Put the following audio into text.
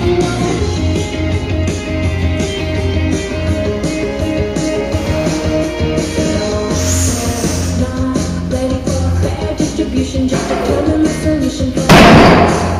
Not ready for fair distribution, just a permanent solution for